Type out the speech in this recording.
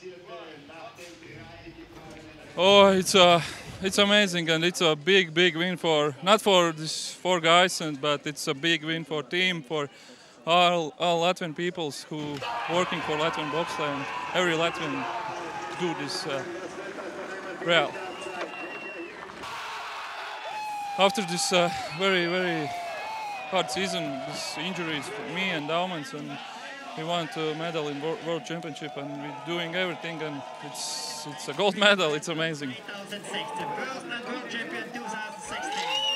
Oh, it's amazing, and it's a big win for not for these four guys, but it's a big win for team, for all Latvian peoples who working for Latvian bobsleigh, and every Latvian do this real. After this very hard season, this injuries for me and Daumans, and we want a medal in World Championship, and we're doing everything, and it's a gold medal. It's amazing. 2016, World Champion 2016.